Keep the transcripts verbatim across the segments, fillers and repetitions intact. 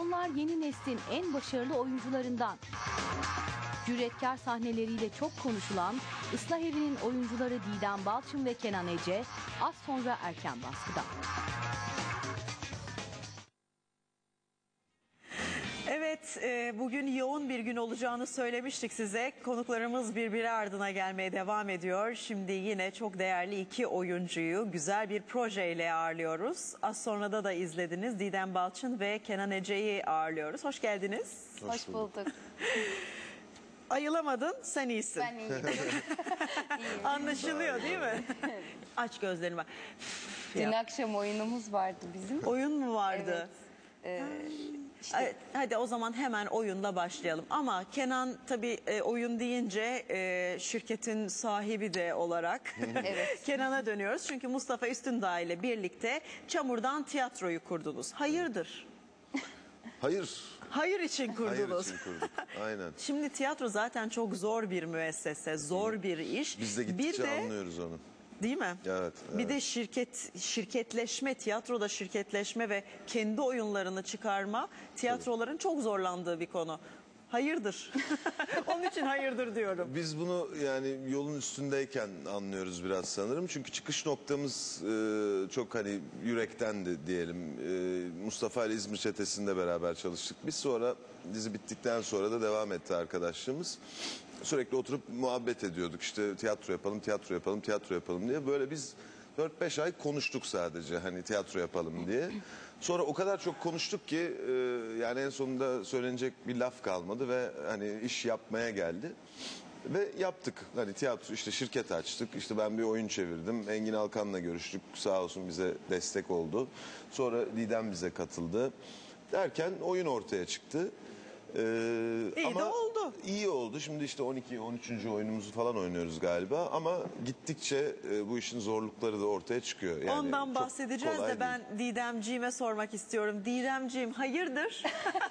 Onlar yeni neslin en başarılı oyuncularından. Cüretkar sahneleriyle çok konuşulan Islah Evi'nin oyuncuları Didem Balçın ve Kenan Ece az sonra erken baskıda. Evet, e, bugün yoğun bir gün olacağını söylemiştik size. Konuklarımız birbiri ardına gelmeye devam ediyor. Şimdi yine çok değerli iki oyuncuyu güzel bir projeyle ağırlıyoruz. Az sonra da da izlediniz. Didem Balçın ve Kenan Ece'yi ağırlıyoruz. Hoş geldiniz. Hoş, Hoş bulduk. Ayılamadın, sen iyisin. Ben iyiyim. İyiyim. Anlaşılıyor değil mi? Aç gözlerini bak. Dün akşam oyunumuz vardı bizim. Oyun mu vardı? Evet. Ee, işte... Hadi o zaman hemen oyunla başlayalım. Ama Kenan tabii e, oyun deyince e, şirketin sahibi de olarak evet. Kenan'a dönüyoruz. Çünkü Mustafa Üstündağ ile birlikte Çamur'dan tiyatroyu kurdunuz. Hayırdır? Hayır. Hayır için kurdunuz. Hayır için kurduk. Aynen. Şimdi tiyatro zaten çok zor bir müessese, zor Hı. bir iş. Biz de gittikçe bir de, anlıyoruz onu. Değil mi? Evet, evet. Bir de şirket şirketleşme, tiyatroda şirketleşme ve kendi oyunlarını çıkarma tiyatroların çok zorlandığı bir konu. Hayırdır? Onun için hayırdır diyorum. Biz bunu yani yolun üstündeyken anlıyoruz biraz sanırım. Çünkü çıkış noktamız e, çok hani yürektendi diyelim. E, Mustafa ile İzmir Çetesi'nde beraber çalıştık. Biz sonra dizi bittikten sonra da devam etti arkadaşlığımız. Sürekli oturup muhabbet ediyorduk. İşte tiyatro yapalım, tiyatro yapalım, tiyatro yapalım diye. Böyle biz dört beş ay konuştuk sadece hani tiyatro yapalım diye. Sonra o kadar çok konuştuk ki e, yani en sonunda söylenecek bir laf kalmadı ve hani iş yapmaya geldi. Ve yaptık. Hani tiyatro işte şirket açtık. İşte ben bir oyun çevirdim. Engin Alkan'la görüştük. Sağ olsun bize destek oldu. Sonra Didem bize katıldı. Derken oyun ortaya çıktı. Ee, İyi ama de oldu. İyi oldu. Şimdi işte on iki on üçüncü oyunumuzu falan oynuyoruz galiba. Ama gittikçe e, bu işin zorlukları da ortaya çıkıyor. Yani ondan bahsedeceğiz de ben değil. Didemciğime sormak istiyorum. Didemciğim hayırdır?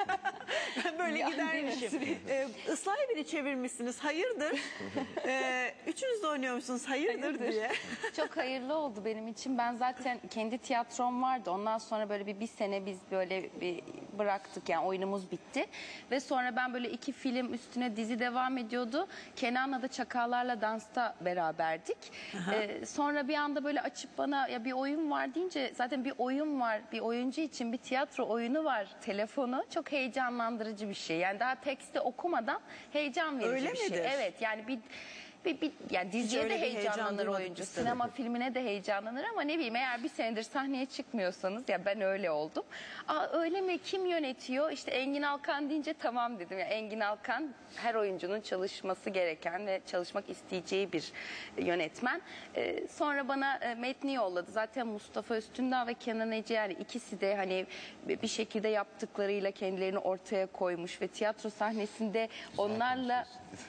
Ben böyle Yani gidermişim. Ee, Islah Evi'ni çevirmişsiniz. Hayırdır? Ee, üçünüz de oynuyormuşsunuz. Hayırdır, hayırdır diye. Çok hayırlı oldu benim için. Ben zaten kendi tiyatrom vardı. Ondan sonra böyle bir, bir sene biz böyle bir bıraktık. Yani oyunumuz bitti. Ve sonra ben böyle iki film üstüne dizi devam ediyordu. Kenan'la da Çakallarla Dans'ta beraberdik. Ee, sonra bir anda böyle açıp bana ya bir oyun var deyince zaten bir oyun var. Bir oyuncu için bir tiyatro oyunu var telefonu. Çok heyecanlandırıcı bir şey. Yani daha teksti okumadan heyecan verici Öyle bir şey. midir? Evet yani bir... Bir, bir, yani diziye de heyecanlanır oyuncu, sinema filmine de heyecanlanır ama ne bileyim eğer bir senedir sahneye çıkmıyorsanız ya ben öyle oldum. Aa öyle mi, kim yönetiyor? İşte Engin Alkan deyince tamam dedim. Ya Engin Alkan her oyuncunun çalışması gereken ve çalışmak isteyeceği bir yönetmen. Ee, sonra bana e, metni yolladı. Zaten Mustafa Üstündağ ve Kenan Ece yani ikisi de hani bir şekilde yaptıklarıyla kendilerini ortaya koymuş ve tiyatro sahnesinde onlarla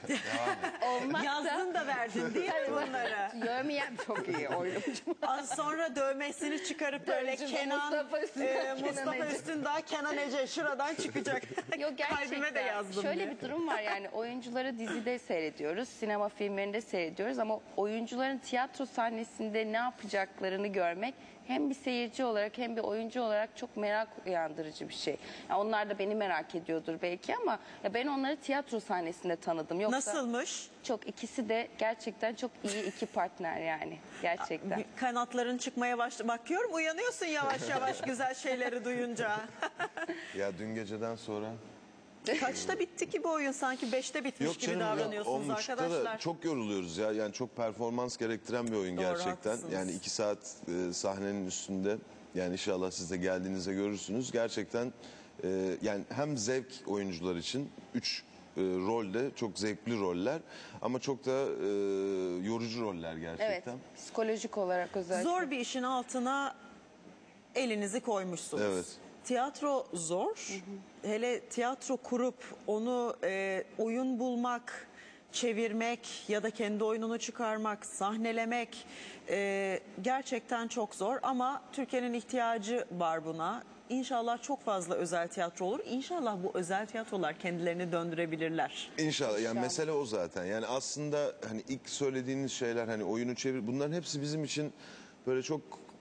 olmak da da verdin değil mi bunları? Dövmeyen çok iyi oyuncu. Az sonra dövmesini çıkarıp böyle Dövücü Kenan, Mustafa Üstündağ, e, Kenan Mustafa Ece. Üstündağ, Kenan Ece şuradan çıkacak. Yok gerçekten. Kalbime de yazdım şöyle diye. bir durum var yani oyuncuları dizide seyrediyoruz, sinema filmlerinde seyrediyoruz ama oyuncuların tiyatro sahnesinde ne yapacaklarını görmek hem bir seyirci olarak hem bir oyuncu olarak çok merak uyandırıcı bir şey. Yani onlar da beni merak ediyordur belki ama ya ben onları tiyatro sahnesinde tanıdım. Yoksa Nasılmış? Çok ikisi de gerçekten çok iyi iki partner yani gerçekten. Kanatların çıkmaya başladı. Bakıyorum uyanıyorsun yavaş yavaş güzel şeyleri duyunca. Ya dün geceden sonra... Kaçta bitti ki bu oyun? Sanki beşte bitmiş Yok gibi canım, davranıyorsunuz ya, arkadaşlar. da çok yoruluyoruz ya. Yani çok performans gerektiren bir oyun. Doğru, gerçekten. Haklısınız. Yani iki saat e, sahnenin üstünde. Yani inşallah siz de geldiğinizde görürsünüz. Gerçekten e, yani hem zevk oyuncular için üç e, rolde çok zevkli roller ama çok da e, yorucu roller gerçekten. Evet, psikolojik olarak özellikle. Zor bir işin altına elinizi koymuşsunuz. Evet. Tiyatro zor. Hı hı. Hele tiyatro kurup onu e, oyun bulmak, çevirmek ya da kendi oyununu çıkarmak, sahnelemek e, gerçekten çok zor. Ama Türkiye'nin ihtiyacı var buna. İnşallah çok fazla özel tiyatro olur. İnşallah bu özel tiyatrolar kendilerini döndürebilirler. İnşallah. Yani İnşallah. mesele o zaten. Yani aslında hani ilk söylediğiniz şeyler hani oyunu çevir bunların hepsi bizim için böyle çok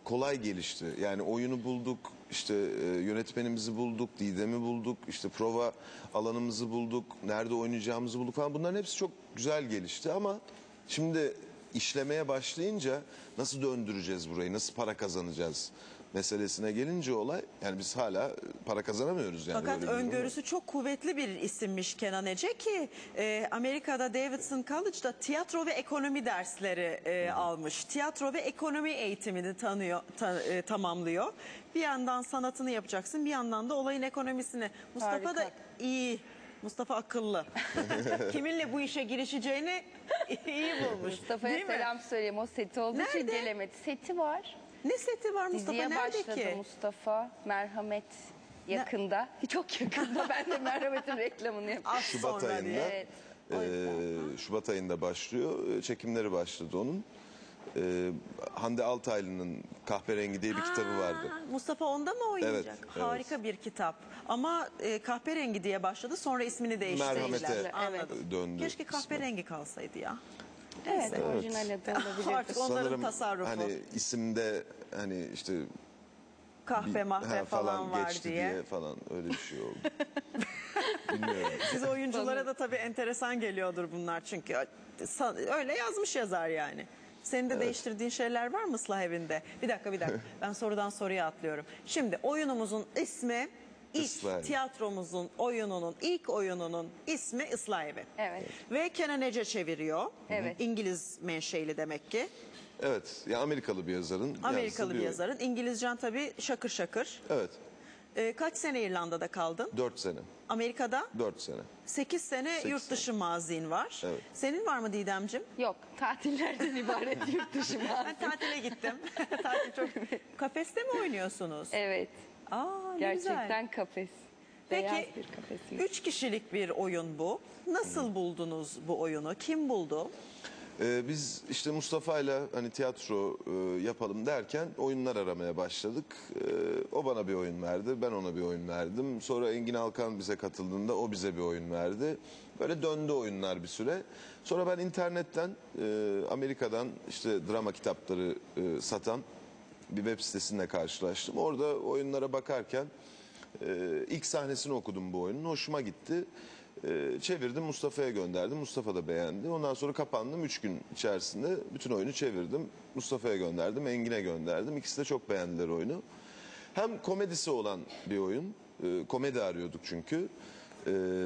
kolay gelişti. Yani oyunu bulduk, işte e, yönetmenimizi bulduk, Didem'i bulduk, işte prova alanımızı bulduk, nerede oynayacağımızı bulduk falan. Bunların hepsi çok güzel gelişti ama şimdi işlemeye başlayınca nasıl döndüreceğiz burayı, nasıl para kazanacağız meselesine gelince olay, yani biz hala para kazanamıyoruz yani. Fakat böyle bir durum var. öngörüsü çok kuvvetli bir isimmiş Kenan Ece ki e, Amerika'da Davidson College'da tiyatro ve ekonomi dersleri e, almış. Tiyatro ve ekonomi eğitimini tanıyor, ta- e, tamamlıyor. Bir yandan sanatını yapacaksın, bir yandan da olayın ekonomisini. Mustafa Harika. da iyi. Mustafa akıllı. Kiminle bu işe girişeceğini iyi bulmuş. Mustafa'ya Değil mi? selam söyleyeyim. O seti olduğu için Nerede? gelemedi. Seti var. Ne seti var Mustafa? Diziye Nerede başladı ki? Mustafa. Merhamet yakında. Çok yakında. Ben de Merhamet'in reklamını yapıyorum. Az Şubat sonra ayında, diye. Evet. O yüzden. e, Şubat ayında başlıyor. E, Çekimleri başladı onun. E, Hande Altaylı'nın Kahverengi diye bir kitabı vardı. Aa, Mustafa onda mı oynayacak? Evet, evet. Harika bir kitap. Ama e, kahverengi diye başladı, sonra ismini değiştirdiler. Merhamete Anladım. döndü Keşke ismi. kahverengi kalsaydı ya. Evet, orijinal adı olabilir. Artık onların Sanırım tasarrufu. hani isimde hani işte Kahve mahve ha, falan, var geçti diye. falan öyle bir şey oldu. Bilmiyorum. Siz oyunculara da tabii enteresan geliyordur bunlar çünkü sa- öyle yazmış yazar yani. Senin de değiştirdiğin şeyler var mı ıslah evinde? Bir dakika bir dakika ben sorudan soruya atlıyorum. Şimdi oyunumuzun ismi ilk Islah Evi. tiyatromuzun oyununun ilk oyununun ismi Islah Evi. Evet. Ve Kenan Ece çeviriyor. Evet. İngiliz menşeli demek ki. Evet, ya Amerikalı bir yazarın. Amerikalı yazdığı bir oyun. yazarın. İngilizcen tabii şakır şakır. Evet, Ee, kaç sene İrlanda'da kaldın? dört sene. Amerika'da Dört sene. sekiz sene Sekiz yurt dışı mazin var. Evet. Senin var mı Didemcim? Yok, tatillerden ibaret yurt dışı Ben mağaza. tatile gittim. Tatil çok. Kafeste mi oynuyorsunuz? Evet, Aa, ne gerçekten güzel. kafes. Beyaz Peki bir kafesimiz. üç kişilik bir oyun bu. Nasıl buldunuz bu oyunu? Kim buldu? Ee, biz işte Mustafa'yla hani tiyatro e, yapalım derken oyunlar aramaya başladık. Ee, o bana bir oyun verdi, ben ona bir oyun verdim. Sonra Engin Alkan bize katıldığında o bize bir oyun verdi. Böyle döndü oyunlar bir süre. Sonra ben internetten e, Amerika'dan işte drama kitapları e, satan bir web sitesinde karşılaştım. Orada oyunlara bakarken e, ilk sahnesini okudum bu oyunun. Hoşuma gitti. Ee, çevirdim, Mustafa'ya gönderdim. Mustafa da beğendi. Ondan sonra kapandım. Üç gün içerisinde bütün oyunu çevirdim. Mustafa'ya gönderdim, Engin'e gönderdim. İkisi de çok beğendiler oyunu. Hem komedisi olan bir oyun. Ee, komedi arıyorduk çünkü. Ee,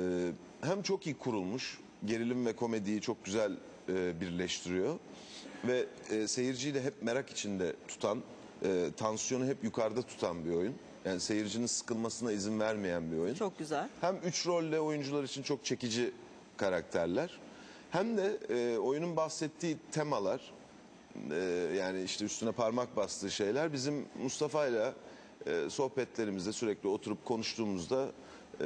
hem çok iyi kurulmuş. Gerilim ve komediyi çok güzel e, birleştiriyor. Ve e, seyirciyi de hep merak içinde tutan, e, tansiyonu hep yukarıda tutan bir oyun. Yani seyircinin sıkılmasına izin vermeyen bir oyun. Çok güzel. Hem üç rolle oyuncular için çok çekici karakterler. Hem de e, oyunun bahsettiği temalar, e, yani işte üstüne parmak bastığı şeyler bizim Mustafa'yla e, sohbetlerimizde sürekli oturup konuştuğumuzda e,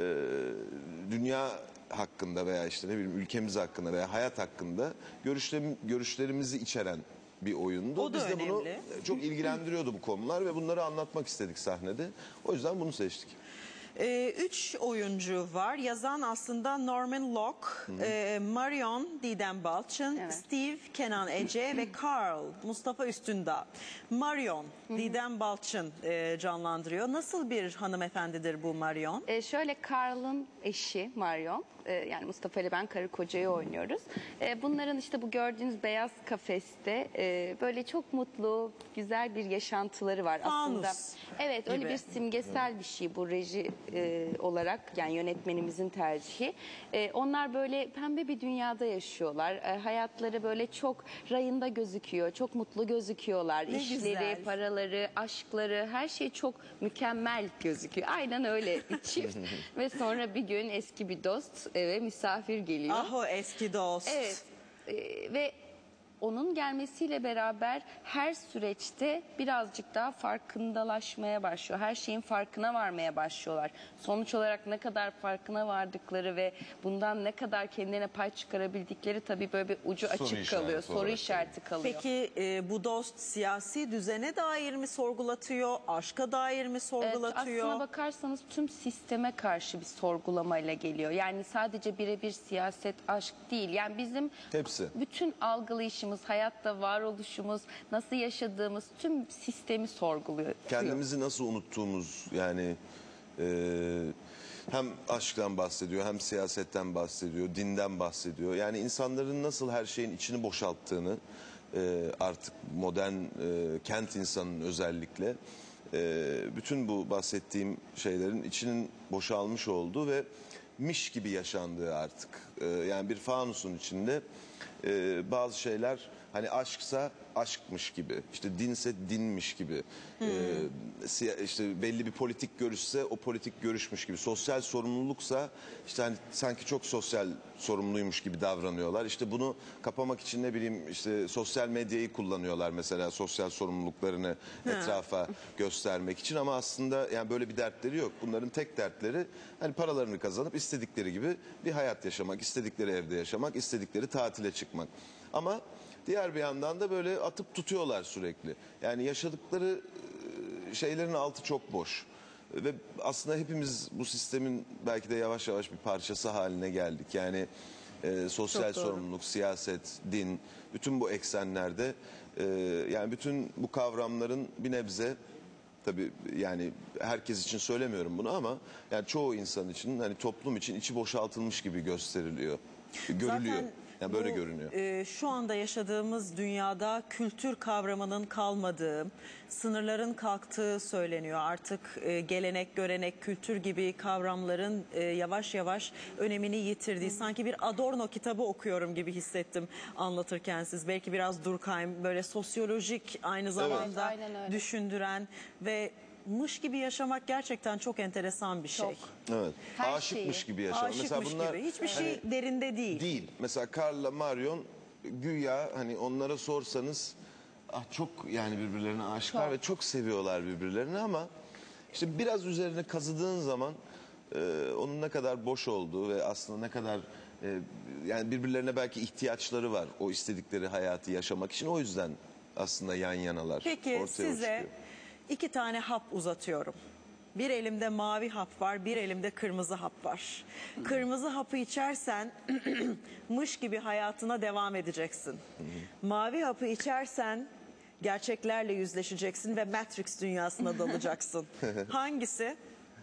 dünya hakkında veya işte ne bileyim ülkemiz hakkında veya hayat hakkında görüşlerim, görüşlerimizi içeren bir oyundu. O da Biz de bunu önemli. çok ilgilendiriyordu bu konular ve bunları anlatmak istedik sahnede. O yüzden bunu seçtik. Ee, üç oyuncu var. Yazan aslında Norman Locke, e, Marion Didem Balçın, Evet. Steve Kenan Ece ve Carl Mustafa Üstündağ. Marion Didem Balçın e, canlandırıyor. Nasıl bir hanımefendidir bu Marion? Ee, şöyle Carl'ın eşi Marion, e, yani Mustafa ile ben karı kocayı oynuyoruz. E, bunların işte bu gördüğünüz beyaz kafeste e, böyle çok mutlu, güzel bir yaşantıları var Fanus aslında. Evet, öyle gibi. bir simgesel bir şey bu reji e, olarak, yani yönetmenimizin tercihi. E, onlar böyle pembe bir dünyada yaşıyorlar. E, hayatları böyle çok rayında gözüküyor, çok mutlu gözüküyorlar. Ne İşleri, güzel. paraları, aşkları, her şey çok mükemmel gözüküyor. Aynen öyle bir çift. Ve sonra bir gün eski bir dost eve misafir geliyor. Ah o eski dost. Evet. Ee, ve onun gelmesiyle beraber her süreçte birazcık daha farkındalaşmaya başlıyor. Her şeyin farkına varmaya başlıyorlar. Sonuç olarak ne kadar farkına vardıkları ve bundan ne kadar kendine pay çıkarabildikleri tabii böyle bir ucu Soru açık işareti kalıyor. Soru olarak işareti kalıyor. Peki e, bu dost siyasi düzene dair mi sorgulatıyor, aşka dair mi Evet, sorgulatıyor? aslına bakarsanız tüm sisteme karşı bir sorgulamayla geliyor. Yani sadece birebir siyaset, aşk değil. Yani bizim Hepsi. bütün algılayışımız, davranışımız, hayatta varoluşumuz, nasıl yaşadığımız tüm sistemi sorguluyor. Kendimizi nasıl unuttuğumuz, yani e, hem aşktan bahsediyor, hem siyasetten bahsediyor, dinden bahsediyor. Yani insanların nasıl her şeyin içini boşalttığını, e, artık modern e, kent insanının özellikle e, bütün bu bahsettiğim şeylerin içinin boşalmış olduğu ve miş gibi yaşandığı artık. E, yani bir fanusun içinde e, bazı şeyler, hani aşksa aşkmış gibi, işte dinse dinmiş gibi, hmm. e, siya- işte belli bir politik görüşse o politik görüşmüş gibi, sosyal sorumluluksa işte hani sanki çok sosyal sorumluymuş gibi davranıyorlar. İşte bunu kapamak için ne bileyim işte sosyal medyayı kullanıyorlar mesela, sosyal sorumluluklarını etrafa göstermek için, ama aslında yani böyle bir dertleri yok. Bunların tek dertleri hani paralarını kazanıp istedikleri gibi bir hayat yaşamak, istedikleri evde yaşamak, istedikleri tatile çıkmak. Ama diğer bir yandan da böyle atıp tutuyorlar sürekli. Yani yaşadıkları e, şeylerin altı çok boş. Ve aslında hepimiz bu sistemin belki de yavaş yavaş bir parçası haline geldik. Yani e, sosyal sorumluluk, siyaset, din, bütün bu eksenlerde e, yani bütün bu kavramların bir nebze, tabii yani herkes için söylemiyorum bunu ama yani çoğu insan için, hani toplum için içi boşaltılmış gibi gösteriliyor. Görülüyor. Zaten Yani böyle bu, görünüyor. e, şu anda yaşadığımız dünyada kültür kavramının kalmadığı, sınırların kalktığı söyleniyor. Artık e, gelenek, görenek, kültür gibi kavramların e, yavaş yavaş önemini yitirdiği, sanki bir Adorno kitabı okuyorum gibi hissettim anlatırken siz. Belki biraz Durkheim, böyle sosyolojik aynı zamanda aynen öyle. düşündüren ve mış gibi yaşamak gerçekten çok enteresan bir şey. Çok. Evet. Her Aşıkmış şeyi. gibi yaşamak. Aşıkmış Mesela bunlar gibi. Hiçbir şey derinde değil. değil. Mesela Carla Marion güya hani onlara sorsanız ah çok yani birbirlerine aşıklar Çok. ve çok seviyorlar birbirlerini, ama işte biraz üzerine kazıdığın zaman e, onun ne kadar boş olduğu ve aslında ne kadar e, yani birbirlerine belki ihtiyaçları var o istedikleri hayatı yaşamak için, o yüzden aslında yan yanalar. Peki ortaya size çıkıyor. iki tane hap uzatıyorum. Bir elimde mavi hap var, bir elimde kırmızı hap var. Kırmızı hapı içersen mış gibi hayatına devam edeceksin. Mavi hapı içersen gerçeklerle yüzleşeceksin ve Matrix dünyasına dalacaksın. Hangisi?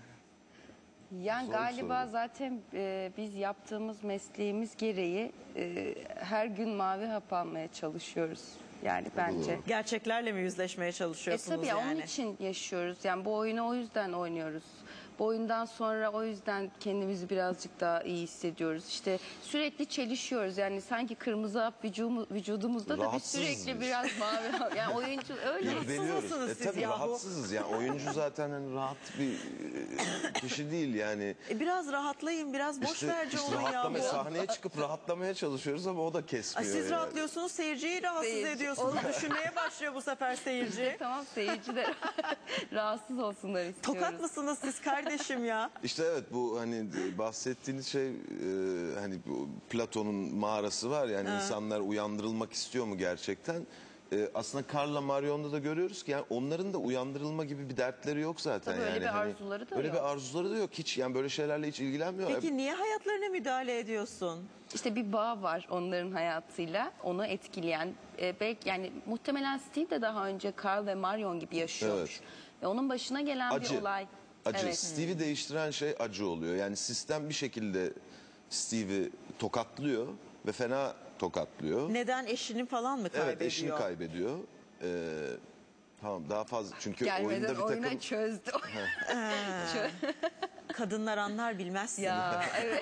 Yani Zor galiba soru. zaten e, biz yaptığımız mesleğimiz gereği e, her gün mavi hap almaya çalışıyoruz. Yani bence. Gerçeklerle mi yüzleşmeye E çalışıyorsunuz tabii ya, yani? onun için yaşıyoruz. Yani bu oyunu o yüzden oynuyoruz. Bu oyundan sonra o yüzden kendimizi birazcık daha iyi hissediyoruz. İşte sürekli çelişiyoruz. Yani sanki kırmızı hap vücumu- vücudumuzda da biz Rahatsızız sürekli biz. biraz mavi hap. Yani oyuncu öyle. Deniyoruz. mısınız E siz tabii ya? rahatsızız yani, oyuncu zaten hani rahat bir e, kişi değil yani. E biraz rahatlayın, biraz boş İşte, verici işte olun ya. rahatlama, Bu. sahneye çıkıp rahatlamaya çalışıyoruz ama o da Ay, kesmiyor. siz yani. rahatlıyorsunuz, seyirciyi rahatsız Seyirci- ediyorsunuz. Düşünmeye başlıyor bu sefer seyirci. Tamam, seyirci de rahatsız olsunlar istiyoruz. Tokat mısınız siz kardeşim ya? İşte evet, bu hani bahsettiğiniz şey e, hani bu Platon'un mağarası var yani, insanlar uyandırılmak istiyor mu gerçekten? E, aslında Carla Marion'da da görüyoruz ki yani onların da uyandırılma gibi bir dertleri yok zaten. Tabii öyle yani bir hani arzuları da öyle yok. bir arzuları da yok hiç, yani böyle şeylerle hiç ilgilenmiyor. Peki niye hayatlarına müdahale ediyorsun? İşte bir bağ var onların hayatıyla, onu etkileyen. E, belki yani muhtemelen Steve de daha önce Carl ve Marion gibi yaşıyormuş. Evet. Ve onun başına gelen Acı. bir olay. Acı. Evet. Steve'i değiştiren şey acı oluyor. Yani sistem bir şekilde Steve'i tokatlıyor ve fena tokatlıyor. Neden, eşini falan mı kaybediyor? Evet, eşini kaybediyor. Ee, tamam, daha fazla çünkü Gelmeden oyunda bir oyuna takım çözdü. Çö- Kadınlar anlar bilmezsin. ya evet,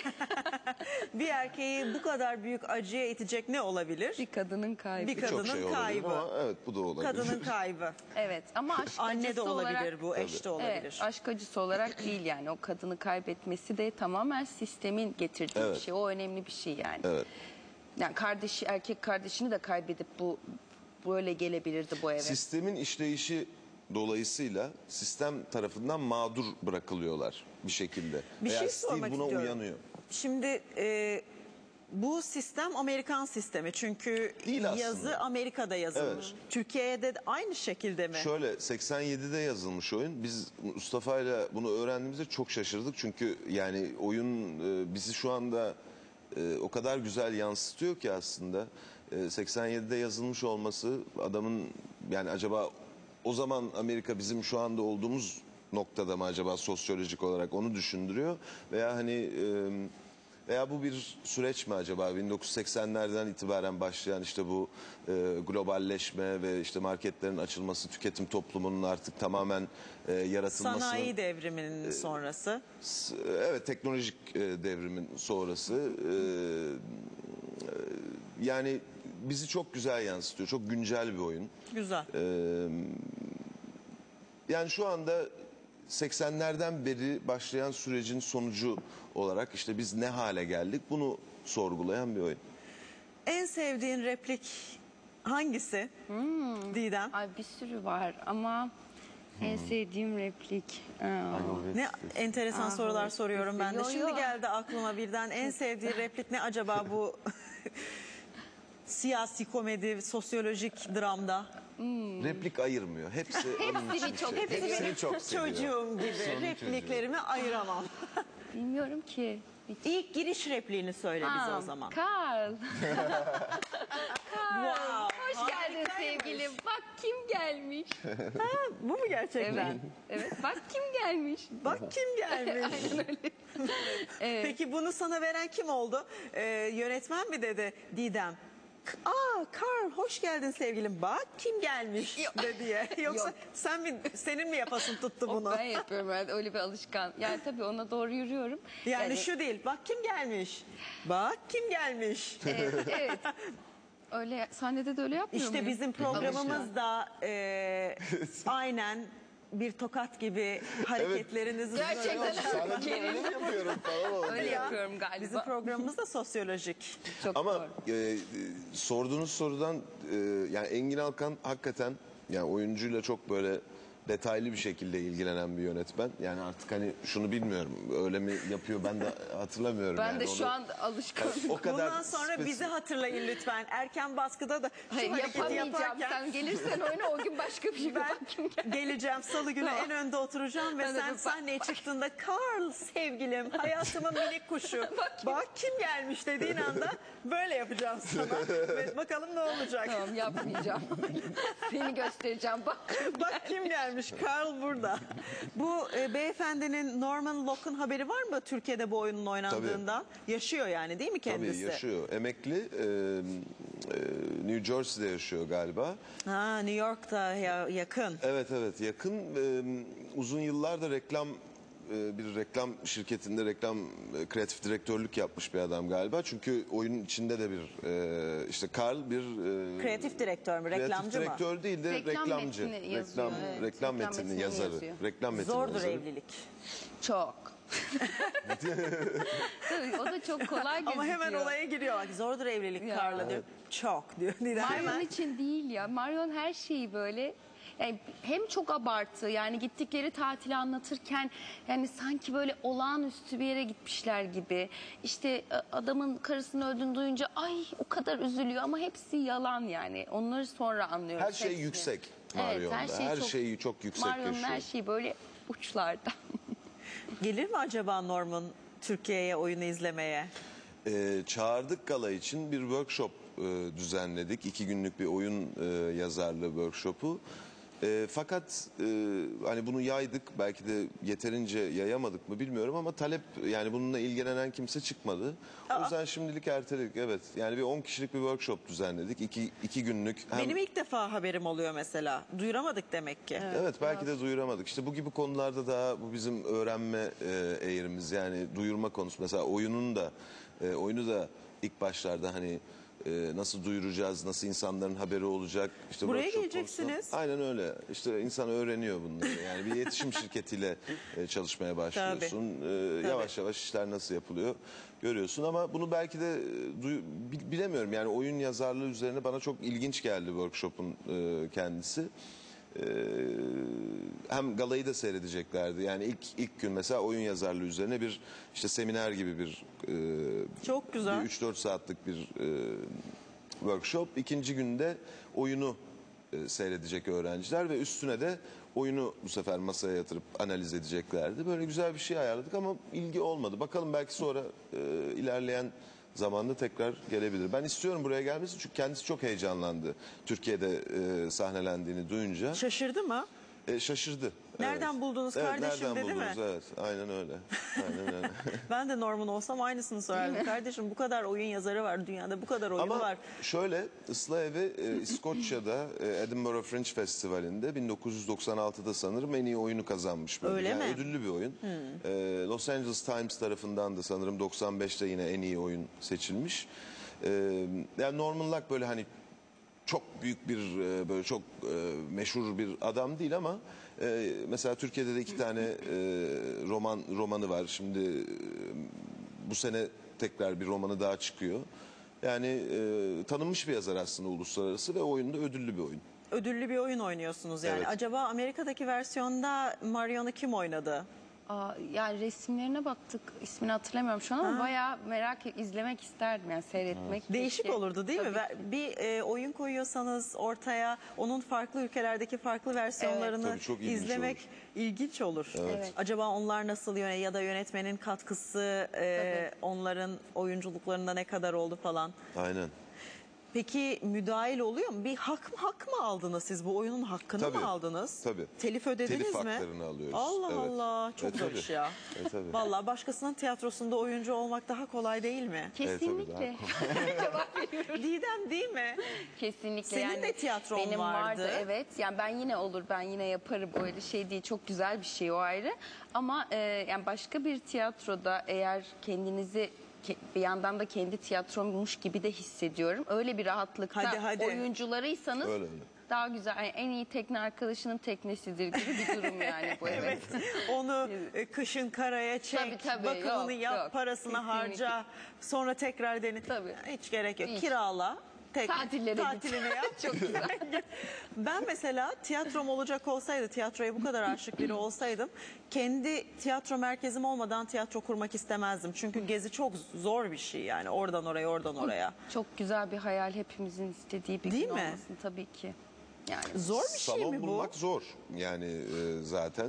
Bir erkeği bu kadar büyük acıya itecek ne olabilir? bir kadının kaybı. Bir çok kadının şey olabilir kaybı. ama evet, bu da olabilir. Kadının kaybı. Evet, ama aşk Anne de acısı olabilir olarak, bu, eş de olabilir. Evet, aşk acısı olarak değil yani. O kadını kaybetmesi de tamamen sistemin getirdiği Evet. bir şey. O önemli bir şey yani. Evet. Yani kardeşi, erkek kardeşini de kaybedip bu böyle gelebilirdi bu eve. Sistemin işleyişi dolayısıyla sistem tarafından mağdur bırakılıyorlar bir şekilde. Bir Veya şey Steve sormak buna istiyorum. uyanıyor. Şimdi e, bu sistem Amerikan sistemi. Çünkü Değil aslında. yazı Amerika'da yazılmış. Evet. Türkiye'de de aynı şekilde mi? Şöyle, seksen yedide yazılmış oyun. Biz Mustafa ile bunu öğrendiğimizde çok şaşırdık. Çünkü yani oyun e, bizi şu anda e, o kadar güzel yansıtıyor ki aslında. e, seksen yedide yazılmış olması adamın yani acaba o zaman Amerika bizim şu anda olduğumuz noktada mı acaba sosyolojik olarak onu düşündürüyor veya hani e, veya bu bir süreç mi acaba bin dokuz yüz seksenlerden itibaren başlayan işte bu e, globalleşme ve işte marketlerin açılması, tüketim toplumunun artık tamamen e, yaratılması. Sanayi devriminin sonrası. S- Evet, teknolojik e, devrimin sonrası. E, e, yani bizi çok güzel yansıtıyor. Çok güncel bir oyun. Güzel. E, yani şu anda seksenlerden beri başlayan sürecin sonucu olarak işte biz ne hale geldik bunu sorgulayan bir oyun. En sevdiğin replik hangisi? Didem. Ay bir sürü var ama en sevdiğim replik. Aa. Ne enteresan Aa, sorular evet. soruyorum ben de. Yo, Şimdi yo. geldi aklıma birden en sevdiği replik ne acaba bu siyasi komedi, sosyolojik dramda? Replik ayırmıyor. Hepsi onun için Hepsini çok şey. seviyor. Hepsini çok seviyor. Çocuğum gibi repliklerimi ayıramam. Bilmiyorum ki. Hiç. İlk giriş repliğini söyle bize o zaman. Karl. Wow, Hoş geldin harikaymış. sevgilim. Bak kim gelmiş. Bu mu gerçekten? Evet. Evet. Bak kim gelmiş. Bak kim gelmiş. Peki bunu sana veren kim oldu? Ee, yönetmen mi dedi Didem? K- Aa Karl hoş geldin sevgilim. Bak kim gelmiş Yok. de diye. Yoksa Yok. sen mi senin mi yapasın tuttu O bunu? ben yapıyorum ben öyle bir alışkan. Yani tabii ona doğru yürüyorum. Yani, şu değil. Bak kim gelmiş. Bak kim gelmiş. Evet, evet. Öyle sahnede de öyle yapmıyor İşte muyum? bizim programımız da e, aynen bir tokat gibi hareketlerinizi Gerçekten Sadece öyle mi yapıyorum falan oldu öyle ya. yapıyorum galiba. Bizim programımız da sosyolojik. Çok Ama doğru. e, e, sorduğunuz sorudan e, yani Engin Alkan hakikaten yani oyuncuyla çok böyle detaylı bir şekilde ilgilenen bir yönetmen. Yani artık hani şunu bilmiyorum öyle mi yapıyor ben de hatırlamıyorum. Ben yani de onu. şu an alışkanım. O kadar Bundan sonra spesifik- bizi hatırlayın lütfen. Erken baskıda da şu Hayır, hareketi yapamayacağım. yaparken Sen gelirsen oyna o gün başka bir şey. ben Bak kim geldi. geleceğim salı günü Tamam. en önde oturacağım ve Ben de sen bak- sahneye çıktığında Karl sevgilim hayatımın minik kuşu bak kim gelmiş dediğin anda böyle yapacağım sana ve bakalım ne olacak. Tamam yapmayacağım. Seni göstereceğim bak. Bak kim gelmiş Karl burada. Bu e, beyefendinin Norman Locke'un haberi var mı Türkiye'de bu oyunun oynandığından? Yaşıyor yani değil mi kendisi? Tabii yaşıyor. Emekli e, e, New Jersey'de yaşıyor galiba. Ha, New York'ta ya, yakın. Evet evet yakın e, uzun yıllardır reklam e, bir reklam şirketinde reklam e, kreatif direktörlük yapmış bir adam galiba. Çünkü oyunun içinde de bir e, işte Karl bir e, Kreatif direktör mü, reklamcı kreatif mı? direktör değil de Reklam reklamcı. metni yazıyor, Reklam evet. reklam Reklam metnini metnini yazarı. yazıyor. Reklam metni Zordur yazarı. evlilik. Çok. Tabii o da çok kolay gözüküyor. Ama hemen olaya giriyor. Bak, zordur evlilik Ya. Karl'la diyor. Çok diyor. Neden? Marion Hemen. için değil ya. Marion her şeyi böyle yani hem çok abartı yani gittikleri tatili anlatırken yani sanki böyle olağanüstü bir yere gitmişler gibi. İşte e, adamın karısını öldüğünü duyunca ay o kadar üzülüyor ama hepsi yalan yani. Onları sonra anlıyoruz. Her şey hepsini. yüksek Evet, Marion'da. her şey her çok- şeyi çok yüksek Marion'un yaşıyor. her şeyi böyle uçlarda. Gelir mi acaba Norman Türkiye'ye oyunu izlemeye? Ee, çağırdık gala için bir workshop e, düzenledik. İki günlük bir oyun e, yazarlığı workshopu. E, fakat e, hani bunu yaydık. Belki de yeterince yayamadık mı bilmiyorum ama talep yani bununla ilgilenen kimse çıkmadı. O yüzden şimdilik erteledik. Evet yani bir on kişilik bir workshop düzenledik. İki, iki günlük. Hem... Benim ilk defa haberim oluyor mesela. Duyuramadık demek ki. Evet belki de duyuramadık. İşte bu gibi konularda daha bu bizim öğrenme e, eğrimiz yani duyurma konusu. Mesela oyunun da e, oyunu da ilk başlarda hani e, nasıl duyuracağız, nasıl insanların haberi olacak. İşte Buraya workshop geleceksiniz. konusu. Aynen öyle. İşte insan öğreniyor bunları. Yani bir iletişim şirketiyle e, çalışmaya başlıyorsun. E, yavaş yavaş işler nasıl yapılıyor görüyorsun ama bunu belki de e, duy- bi- bilemiyorum. Yani oyun yazarlığı üzerine bana çok ilginç geldi workshop'un e, kendisi. Ee, hem galayı da seyredeceklerdi. Yani ilk ilk gün mesela oyun yazarlığı üzerine bir işte seminer gibi bir e, Çok güzel. üç dört saatlik bir e, workshop. İkinci günde oyunu e, seyredecek öğrenciler ve üstüne de oyunu bu sefer masaya yatırıp analiz edeceklerdi. Böyle güzel bir şey ayarladık ama ilgi olmadı. Bakalım belki sonra e, ilerleyen zamanda tekrar gelebilir. Ben istiyorum buraya gelmesi çünkü kendisi çok heyecanlandı Türkiye'de e, sahnelendiğini duyunca. Şaşırdı mı? E, şaşırdı. Nereden evet. buldunuz evet, kardeşim nereden dedi buldunuz? mi? Evet, aynen öyle. Aynen öyle. Ben de Norman olsam aynısını söylerdim. Kardeşim bu kadar oyun yazarı var dünyada, bu kadar oyunu Ama var. şöyle, Islah Evi e, İskoçya'da e, Edinburgh Fringe Festivali'nde bin dokuz yüz doksan altıda sanırım en iyi oyunu kazanmış. Böyle. Öyle yani mi? Ödüllü bir oyun. E, Los Angeles Times tarafından da sanırım doksan beşte yine en iyi oyun seçilmiş. E, yani Norman Luck böyle hani çok büyük bir e, böyle çok e, meşhur bir adam değil ama e, mesela Türkiye'de de iki tane e, roman romanı var. Şimdi e, bu sene tekrar bir romanı daha çıkıyor. Yani e, tanınmış bir yazar aslında uluslararası ve oyunda ödüllü bir oyun. Ödüllü bir oyun oynuyorsunuz yani. Evet. Acaba Amerika'daki versiyonda Marion'u kim oynadı? Aa, yani resimlerine baktık. İsmini hatırlamıyorum şu an ama bayağı merak et, izlemek isterdim yani seyretmek. Değişik keşke. olurdu değil mi? Tabii Ve ki. Bir e, oyun koyuyorsanız ortaya onun farklı ülkelerdeki farklı versiyonlarını Tabii çok ilginç izlemek olur. ilginç olur. Evet. Acaba onlar nasıl yöne ya da yönetmenin katkısı e, onların oyunculuklarında ne kadar oldu falan. Aynen. Peki müdahil oluyor mu? Bir hak mı, hak mı aldınız siz? Bu oyunun hakkını Tabii, mı aldınız? tabii. Telif ödediniz Telif mi? haklarını alıyoruz. Allah Evet. Allah. Çok Evet, zor tabii. iş ya. Evet, tabii. Vallahi başkasının tiyatrosunda oyuncu olmak daha kolay değil mi? Kesinlikle. Didem değil mi? Kesinlikle. Senin yani de tiyatron benim vardı. Evet. Yani ben yine olur, ben yine yaparım. Öyle şey değil. Çok güzel bir şey o ayrı. Ama e, yani başka bir tiyatroda eğer kendinizi ke- bir yandan da kendi tiyatrommuş gibi de hissediyorum. Öyle bir rahatlıkta Hadi, hadi. oyuncularıysanız Öyle, öyle. daha güzel. Yani en iyi tekne arkadaşının teknesidir gibi bir durum yani bu. Evet. Onu e, kışın karaya çek, Tabii, tabii. bakımını Yok, yap, yok. parasını Kesinlikle. harca, sonra tekrar dene. Tabii. Hiç gerek yok. Hiç. Kirala. Tek, Tatillere git. tatilini yap. Çok güzel. Ben mesela tiyatrom olacak olsaydı, tiyatroya bu kadar aşık biri olsaydım, kendi tiyatro merkezim olmadan tiyatro kurmak istemezdim. Çünkü gezi çok zor bir şey yani, oradan oraya, oradan oraya. Çok güzel bir hayal, hepimizin istediği bir Değil gün mi? olmasın tabii ki. Yani Zor bir şey Salon mi bu? bulmak zor yani e, zaten.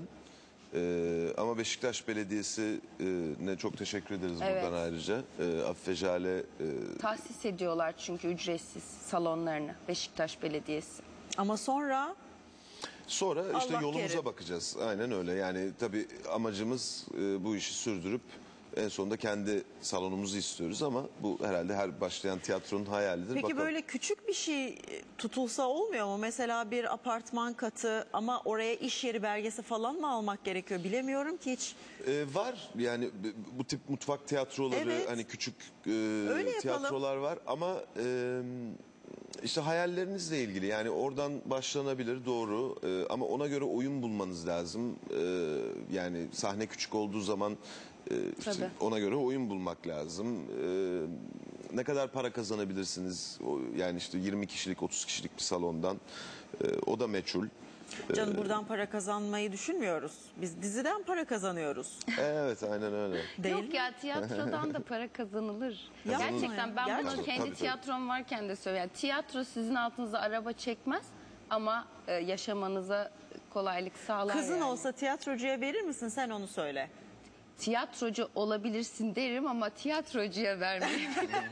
E, ama Beşiktaş Belediyesi e, ne çok teşekkür ederiz Evet. buradan ayrıca. E, Afife Jale e, tahsis ediyorlar çünkü ücretsiz salonlarını Beşiktaş Belediyesi. Ama sonra sonra işte Allah yolumuza kerim. bakacağız. Aynen öyle. Yani tabii amacımız e, bu işi sürdürüp en sonunda kendi salonumuzu istiyoruz ama bu herhalde her başlayan tiyatronun hayalidir. peki Bakalım. böyle küçük bir şey tutulsa olmuyor mu? Mesela bir apartman katı ama oraya iş yeri belgesi falan mı almak gerekiyor? Bilemiyorum ki hiç. Ee, var yani b- bu tip mutfak tiyatroları Evet. hani küçük e, yapalım. tiyatrolar var ama e, işte hayallerinizle ilgili yani oradan başlanabilir doğru E, ama ona göre oyun bulmanız lazım. E, yani sahne küçük olduğu zaman e, işte Tabii. ona göre oyun bulmak lazım. E, ne kadar para kazanabilirsiniz? O, yani işte yirmi kişilik otuz kişilik bir salondan e, o da meçhul. Canım buradan para kazanmayı düşünmüyoruz. Biz diziden para kazanıyoruz. Evet aynen öyle. Değil Yok mi? ya, tiyatrodan da para kazanılır. Yapma Gerçekten ya, ben bunu gerçekten. kendi Tabii, tabii. tiyatrom varken de söylüyorum. Yani tiyatro sizin altınıza araba çekmez ama e, yaşamanıza kolaylık sağlar. Kızın yani. olsa tiyatrocuya verir misin? Sen onu söyle. Tiyatrocu olabilirsin derim ama tiyatrocuya vermeyeyim.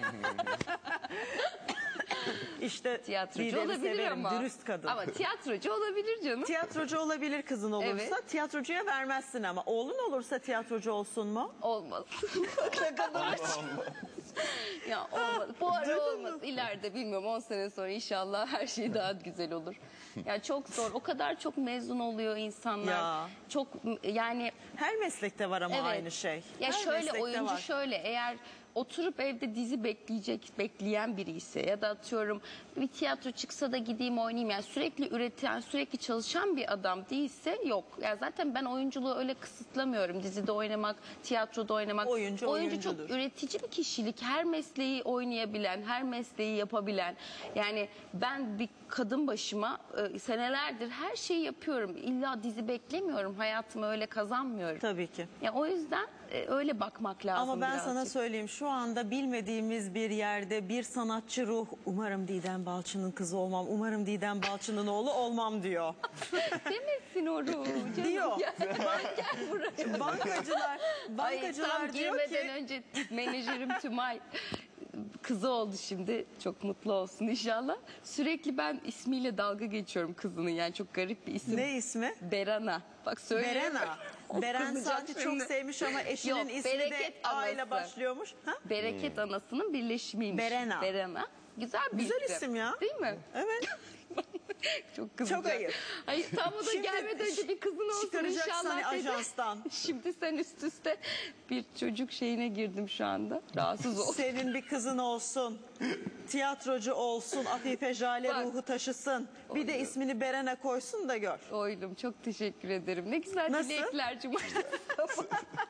İşte Tiyatrocu Didem'i olabilir severim, ama. dürüst kadın. Ama tiyatrocu olabilir canım. Tiyatrocu olabilir kızın olursa. Evet. Tiyatrocuya vermezsin ama. Oğlun olursa tiyatrocu olsun mu? Olmaz. Ne kadar ya olmaz. Bu ara Duydun olmaz. İleride bilmiyorum on sene sonra inşallah her şey daha güzel olur. Ya çok zor. O kadar çok mezun oluyor insanlar. Ya. Çok yani Her meslekte var ama evet. aynı şey. Ya Her şöyle meslekte oyuncu var. şöyle eğer oturup evde dizi bekleyecek, bekleyen biri ise ya da atıyorum bir tiyatro çıksa da gideyim oynayayım. Yani sürekli üreten, sürekli çalışan bir adam değilse yok. Ya zaten ben oyunculuğu öyle kısıtlamıyorum. Dizide oynamak, tiyatroda oynamak. Oyuncu, oyuncu çok oyuncudur. üretici bir kişilik. Her mesleği oynayabilen, her mesleği yapabilen. Yani ben bir kadın başıma e, senelerdir her şeyi yapıyorum. İlla dizi beklemiyorum. Hayatımı öyle kazanmıyorum. Tabii ki. Ya o yüzden e, öyle bakmak lazım. Ama ben birazcık. sana söyleyeyim, şu anda bilmediğimiz bir yerde bir sanatçı ruh, umarım Didem Balçı'nın kızı olmam, umarım Didem Balçı'nın oğlu olmam diyor. Demesin onu canım. Diyor. Gel, gel buraya. Bankacılar, Ay, bankacılar tam diyor girmeden ki önce menajerim Tümay Kızı oldu şimdi. Çok mutlu olsun inşallah. Sürekli ben ismiyle dalga geçiyorum kızının. Yani çok garip bir isim. Ne ismi? Berana. Bak söylüyorum. Berena. O Beren kızacak Saat'i çok şimdi. sevmiş ama eşinin Yok, ismi de Bereket A ile Anası. başlıyormuş. Ha? Bereket anasının birleşimiymiş. Berena. Berena. Güzel bir Güzel isim ya. Değil mi? Evet. Çok kızacak. Çok ayıp. Hayır tam o da Şimdi gelmeden önce bir kızın olsun çıkaracak inşallah seni dedi. ajanstan. Şimdi sen üst üste bir çocuk şeyine girdim şu anda. Rahatsız oldum. Senin bir kızın olsun. Tiyatrocu olsun. Afife Jale Bak. ruhu taşısın. Bir de ismini Beren'e koysun da gör. Oylum çok teşekkür ederim. Ne güzel Nasıl? dilekler cumartesi sabahı.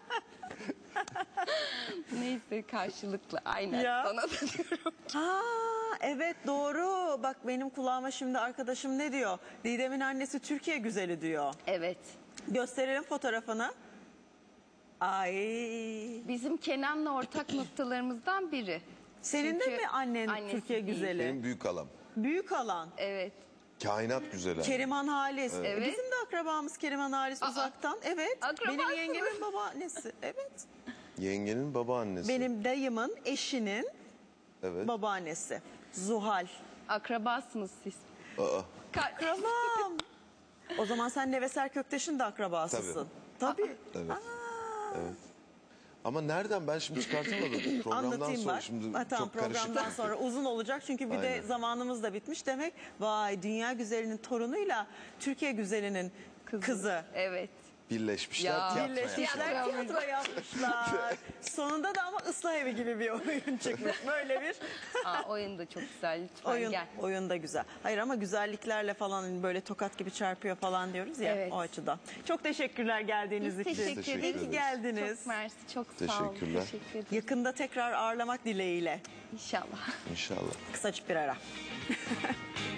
Neyse karşılıklı aynen Ya. sana da diyorum. Ha evet doğru. Bak benim kulağıma şimdi arkadaşım ne diyor? Didem'in annesi Türkiye güzeli diyor. Evet. Gösterelim fotoğrafını. Ay. Bizim Kenan'la ortak noktalarımızdan biri. Senin de Çünkü mi annen annesi Türkiye değil. güzeli? Benim büyük alam. Büyük alan. Evet. Kainat güzeli. Keriman Halis. E, Evet. Bizim de akrabamız Keriman Halis Aa. uzaktan. Evet. Akrabası Benim mı? yengemin babaannesi. Evet. Yengenin babaannesi. Benim dayımın eşinin Evet. babaannesi. Zuhal. Akrabasınız siz. Aa, Ka- Tamam. O zaman sen Neveser Kökteş'in de akrabasısın. Tabii. evet. Evet. Ama nereden ben şimdi çıkartamadım. Programdan Anlatayım sonra bak. şimdi Ha, tamam, çok karışık. programdan sonra uzun olacak çünkü bir de Aynen. zamanımız da bitmiş. Demek vay dünya güzelinin torunuyla Türkiye güzelinin kızı. Evet. Birleşmişler, Ya. tiyatro Birleşmişler, yapmışlar. tiyatro yapmışlar. Sonunda da ama ıslah evi gibi bir oyun çıkmış. Böyle bir Aa, oyun da çok güzel. Lütfen oyun. gel. Oyun da güzel. Hayır ama güzelliklerle falan hani böyle tokat gibi çarpıyor falan diyoruz ya Evet. o açıdan. Çok teşekkürler geldiğiniz Biz için. teşekkür Teşekkür İyi ederiz. ki geldiniz. Çok mersi. Çok sağ olun. Teşekkürler. Teşekkür ederim. Yakında tekrar ağırlamak dileğiyle. İnşallah. İnşallah. Kısacık bir ara.